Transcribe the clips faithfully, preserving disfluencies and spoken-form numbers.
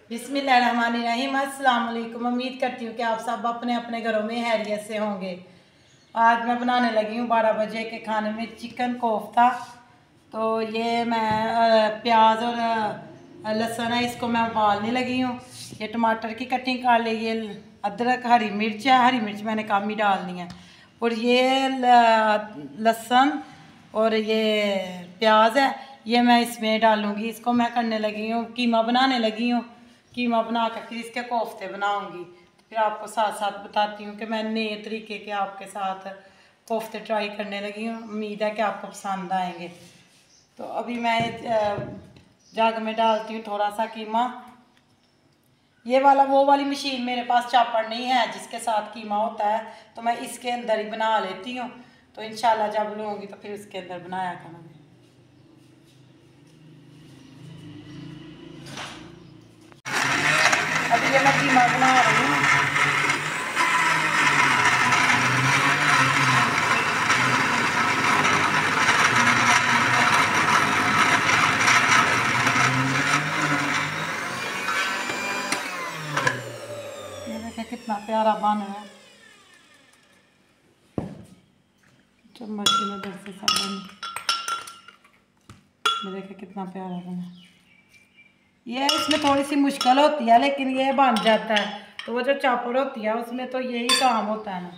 बिस्मिल्लाहिर्रहमानिर्रहीम। अस्सलाम वालेकुम। उम्मीद करती हूँ कि आप सब अपने अपने घरों में हैरियत से होंगे। आज मैं बनाने लगी हूँ बारह बजे के खाने में चिकन कोफ्ता। तो ये मैं प्याज और लहसुन है, इसको मैं उबालने लगी हूँ। ये टमाटर की कटिंग कर ली, ये अदरक, हरी मिर्च है, हरी मिर्च मैंने कम ही डालनी है। और ये लहसुन और ये प्याज है, ये मैं इसमें डालूँगी। इसको मैं करने लगी हूँ, कीमा बनाने लगी हूँ। कीमा बना कर फिर इसके कोफ्ते बनाऊँगी। फिर आपको साथ साथ बताती हूँ कि मैं नए तरीके के आपके साथ कोफ्ते ट्राई करने लगी हूँ। उम्मीद है कि आपको पसंद आएंगे। तो अभी मैं जग में डालती हूँ थोड़ा सा कीमा। ये वाला वो वाली मशीन मेरे पास चॉपर नहीं है जिसके साथ कीमा होता है, तो मैं इसके अंदर ही बना लेती हूँ। तो इंशाल्लाह जब लूँगी तो फिर उसके अंदर बनाया करूँगी। अभी ये मैं कीमा बना रही हूँ। ये देखिए कितना प्यारा बन रहा है। चम्मच की मदद से सब ये देखिए कितना प्यारा बना। ये इसमें थोड़ी सी मुश्किल होती है लेकिन ये बन जाता है। तो वो जो चॉपर होती है उसमें तो यही काम होता है ना।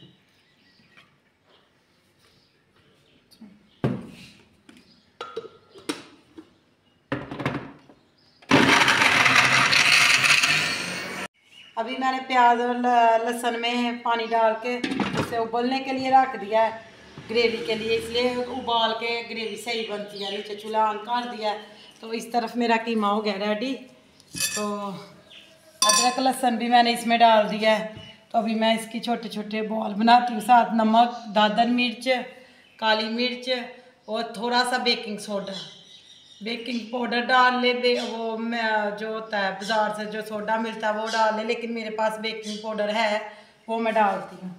अभी मैंने प्याज और लहसुन में पानी डाल के उसे उबलने के लिए रख दिया है, ग्रेवी के लिए। इसलिए उबाल के ग्रेवी सही बनती है। नीचे चूल्हा ऑन कर दिया है। तो इस तरफ मेरा कीमा हो गया रेडी। तो अदरक लहसुन भी मैंने इसमें डाल दिया है। तो अभी मैं इसकी छोटे छोटे बॉल बनाती हूँ। साथ नमक, दादर मिर्च, काली मिर्च और थोड़ा सा बेकिंग सोडा, बेकिंग पाउडर डाल ले। बे वो जो होता है बाज़ार से जो सोडा मिलता है वो डाल ले, लेकिन मेरे पास बेकिंग पाउडर है वो मैं डालती हूँ।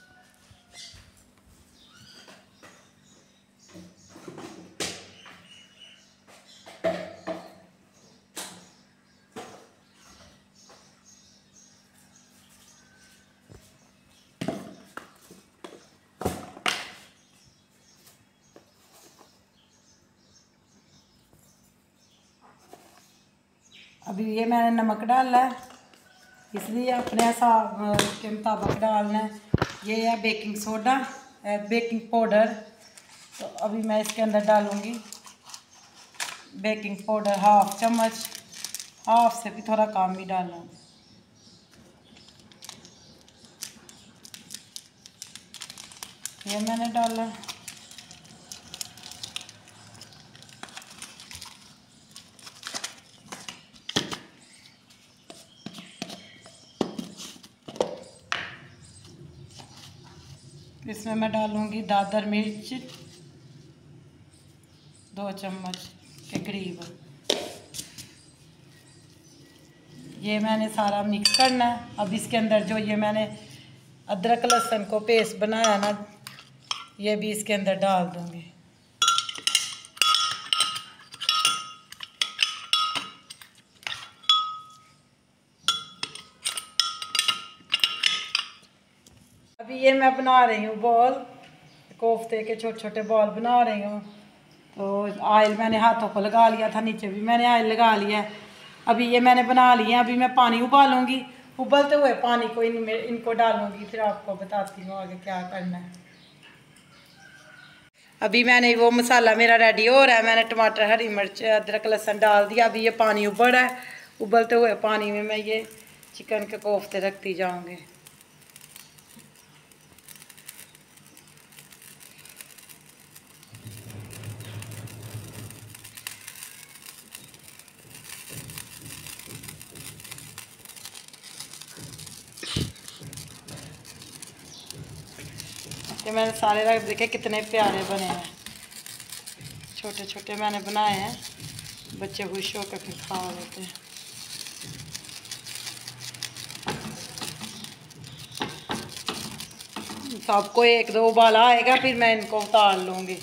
अभी ये मैंने नमक डाला है, इसलिए अपने हिसाब के मुताबिक डालना है। ये है बेकिंग सोडा, बेकिंग पाउडर। तो अभी मैं इसके अंदर डालूँगी बेकिंग पाउडर हाफ चम्मच, हाफ से भी थोड़ा कम ही डालूँगी। ये मैंने डाला। इसमें मैं डालूँगी दादर मिर्च दो चम्मच के करीब। ये मैंने सारा मिक्स करना है। अब इसके अंदर जो ये मैंने अदरक लहसुन को पेस्ट बनाया ना, ये भी इसके अंदर डाल दूँगी। अभी ये मैं बना रही हूँ बॉल, कोफ्ते के छोटे छोटे बॉल बना रही हूँ। तो ऑयल मैंने हाथों को लगा लिया था, नीचे भी मैंने ऑयल लगा लिया है। अभी ये मैंने बना लिया है। अभी मैं पानी उबालूँगी, उबलते हुए पानी को इन इनको डालूँगी। फिर आपको बताती हूँ आगे क्या करना है। अभी मैंने वो मसाला मेरा रेडी हो रहा है। मैंने टमाटर, हरी मिर्च, अदरक लहसुन डाल दिया। अभी ये पानी उबल रहा है। उबलते हुए पानी में मैं ये चिकन के कोफ्ते रखती जाऊँगी। ये मैंने सारे रख देखे, कितने प्यारे बने हैं। छोटे छोटे मैंने बनाए हैं, बच्चे खुश होकर फिर खा लेते हैं। तो आपको एक दो उबाला आएगा, फिर मैं इनको उतार लूँगी।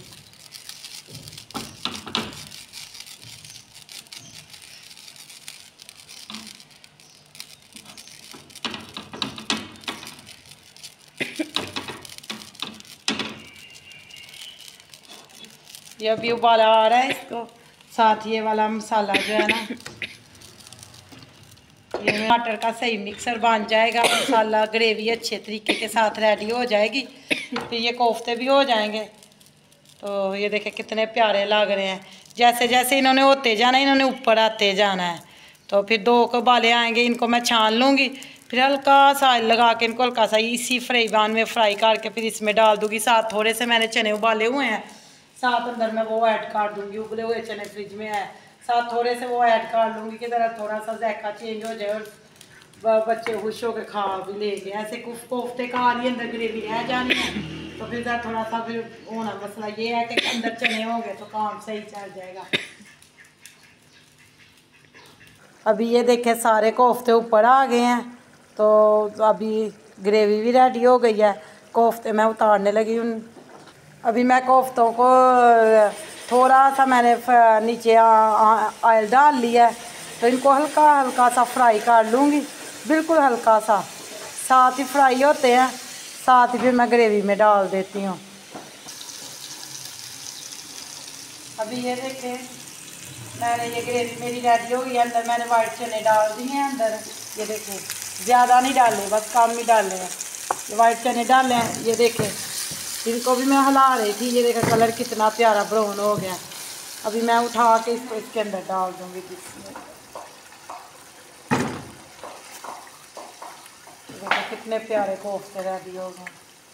ये अभी उबाला आ रहा है, इसको साथ ये वाला मसाला जो है ना, ये टमाटर का सही मिक्सर बन जाएगा, मसाला ग्रेवी अच्छे तरीके के साथ रेडी हो जाएगी, फिर ये कोफ्ते भी हो जाएंगे। तो ये देखें कितने प्यारे लग रहे हैं। जैसे जैसे इन्होंने होते जाना है, इन्होंने ऊपर आते जाना है। तो फिर दो उबाले आएंगे, इनको मैं छान लूँगी, फिर हल्का सा लगा के इनको हल्का सा इसी फ्राई पैन में फ्राई करके फिर इसमें डाल दूँगी। साथ थोड़े से मैंने चने उबाले हुए हैं, साथ अंदर मैं वो ऐड कर दूँगी। उबले हुए चने फ्रिज में है, साथ थोड़े से वो ऐड कर लूँगी कि ज़रा थोड़ा सा जायका चेंज हो जाए और बच्चे खुश होकर खा भी लेंगे। ऐसे कुछ कोफ्ते का लिए अंदर ग्रेवी रह जानी है, तो फिर थोड़ा सा फिर होना मसला ये है कि अंदर चने होंगे तो काम सही चल जाएगा। अभी ये देखें सारे कोफ्ते ऊपर आ गए हैं, तो अभी ग्रेवी भी रेडी हो गई है। कोफ्ते मैं उतारने लगी हूँ। अभी मैं कोफ्तों को थोड़ा सा मैंने नीचे ऑयल डाल लिया है, तो इनको हल्का हल्का सा फ्राई कर लूँगी, बिल्कुल हल्का सा। साथ ही फ्राई होते हैं, साथ ही फिर मैं ग्रेवी में डाल देती हूँ। अभी ये देखें मैंने ये ग्रेवी मेरी रेडी हो गई है। अंदर मैंने वाइट चने डाल दिए हैं अंदर, ये देखें ज़्यादा नहीं डाले, बस कम ही डाले हैं। ये वाइट चने डाले हैं, ये देखें इनको भी मैं हिला रही थी। ये देखें कलर कितना प्यारा ब्राउन हो गया। अभी मैं उठा के इसको इसके अंदर डाल दूँगी। देखो कितने प्यारे कोफ्ते रेडी हो गए।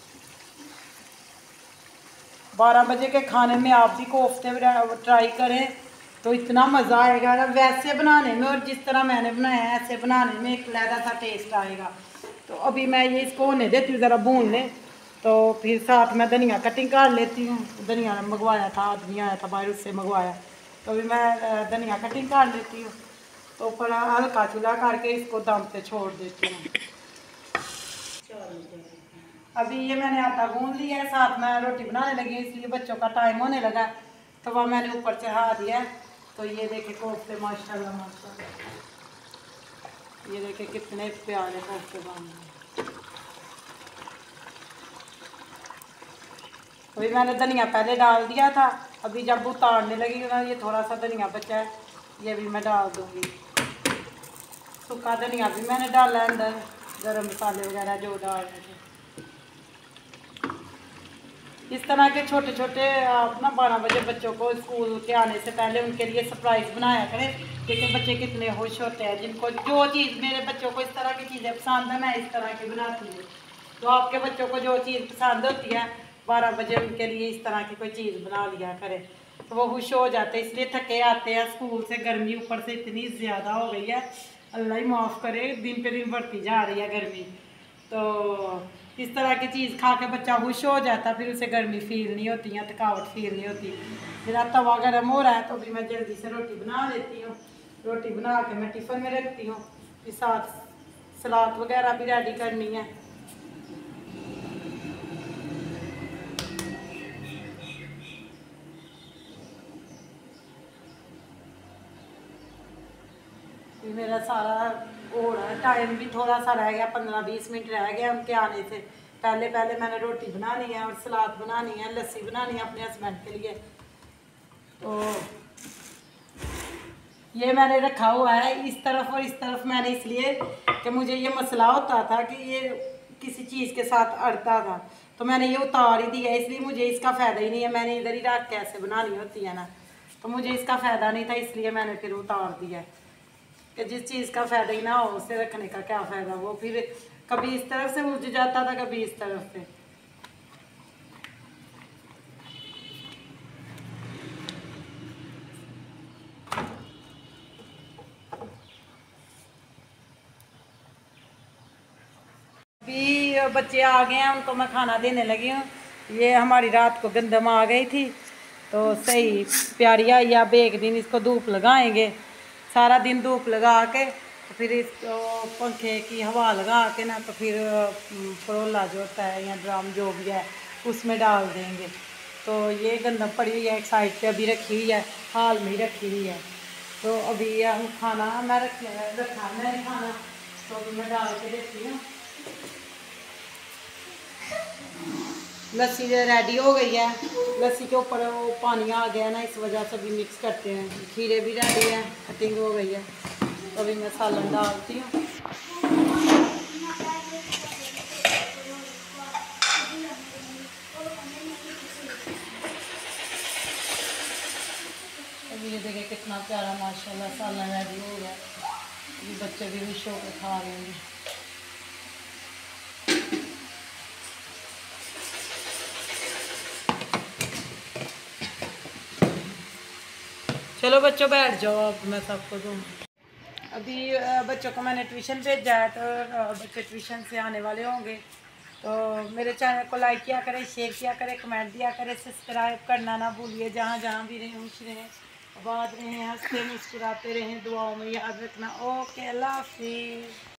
बारह बजे के खाने में आप भी कोफ्ते ट्राई करें तो इतना मज़ा आएगा ना, वैसे बनाने में और जिस तरह मैंने बनाया है ऐसे बनाने में एक अलग सा टेस्ट आएगा। तो अभी मैं ये इसको होने देती हूँ, ज़रा भून लें, तो फिर साथ में धनिया कटिंग कर लेती हूँ। धनिया मंगवाया था, आदमी आया था बाहर, उससे मंगवाया, तो अभी मैं धनिया कटिंग कर लेती हूँ। तो ऊपर हल्का चूल्हा करके इसको दम पे छोड़ देती हूँ। अभी ये मैंने आटा गूंद लिया है, साथ में रोटी बनाने लगी, इसलिए बच्चों का टाइम होने लगा, तो वह मैंने ऊपर चढ़ा दिया। तो ये देखे कोफ्ते माशाल्लाह माशाल्लाह, ये देखे कितने प्यारे कोफ्ते बन रहे। अभी मैंने धनिया पहले डाल दिया था, अभी जब उतारने लगी ना ये थोड़ा सा धनिया बचा है, ये भी मैं डाल दूँगी। सूखा धनिया भी मैंने डाला अंदर, गरम मसाले वगैरह जो डालने थे। इस तरह के छोटे छोटे आप ना बारह बजे बच्चों को स्कूल के आने से पहले उनके लिए सरप्राइज़ बनाया करें। देखिए बच्चे कितने खुश होते हैं, जिनको जो चीज़ मेरे बच्चों को इस तरह की चीज़ें पसंद है मैं इस तरह की बनाती हूँ। तो आपके बच्चों को जो चीज़ पसंद होती है बारह बजे उनके लिए इस तरह की कोई चीज़ बना लिया करें, तो वो खुश हो जाते हैं। इसलिए थके आते हैं स्कूल से, गर्मी ऊपर से इतनी ज़्यादा हो गई है, अल्लाह ही माफ़ करे, दिन पे दिन बढ़ती जा रही है गर्मी। तो इस तरह की चीज़ खा के बच्चा खुश हो जाता, फिर उसे गर्मी फील नहीं होती है, थकावट फील नहीं होती। मेरा तवा गर्म हो रहा है, तो अभी मैं जल्दी से रोटी बना लेती हूँ। रोटी बना के मैं टिफ़िन में रखती हूँ, फिर साथ सलाद वगैरह भी रेडी करनी है। फिर मेरा सारा हो रहा है, टाइम भी थोड़ा सा रह गया, पंद्रह बीस मिनट रह गया उनके आने से पहले पहले मैंने रोटी बनानी है और सलाद बनानी है, लस्सी बनानी है अपने हस्बैंड के लिए। तो ये मैंने रखा हुआ है इस तरफ और इस तरफ, मैंने इसलिए कि मुझे ये मसला होता था कि ये किसी चीज़ के साथ अड़ता था, तो मैंने ये उतार ही दिया। इसलिए मुझे इसका फ़ायदा ही नहीं है, मैंने इधर ही रख के ऐसे बनानी होती है ना, तो मुझे इसका फ़ायदा नहीं था, इसलिए मैंने फिर उतार दिया कि जिस चीज़ का फ़ायदा ही ना हो उसे रखने का क्या फ़ायदा। वो फिर कभी इस तरफ से उलझ जाता था, कभी इस तरफ से। अभी बच्चे आ गए हैं, उनको मैं खाना देने लगी हूँ। ये हमारी रात को गंदम आ गई थी, तो सही प्यारी आई। अब एक दिन इसको धूप लगाएंगे, सारा दिन धूप लगा के, तो फिर इसको पंखे की हवा लगा के ना, तो फिर परोला जो होता है या ड्राम जो भी है उसमें डाल देंगे। तो ये गंदम पड़ी हुई है, एक साइड पे अभी रखी हुई है, हाल में ही रखी हुई है। तो अभी हम खाना मैं रख रखा मैंने खाना, तो अभी मैं डाल के देती हूँ। लस्सी रेडी हो गई है। लस्सी के ऊपर वो पानी आ गया ना, इस वजह से भी मिक्स करते हैं। खीरे भी रेडी है, कटिंग हो गई है, तो अभी मैं सालन डालती हूँ। अभी ये देखिए कितना प्यारा माशाल्लाह सालन रेडी हो गया। अभी बच्चे भी खुश होकर खा रहे हैं। चलो बच्चों बैठ जाओ, अब मैं सबको दूँ। अभी बच्चों को मैंने ट्यूशन भेजा है, तो बच्चे ट्यूशन से आने वाले होंगे। तो मेरे चैनल को लाइक किया करें, शेयर किया करें, कमेंट दिया करें, सब्सक्राइब करना ना भूलिए। जहाँ जहाँ भी रहें खुश रहें, आबाद रहें, हंसते मुस्कुराते रहें, दुआओं में याद रखना। ओके, अल्लाह हाफिज़।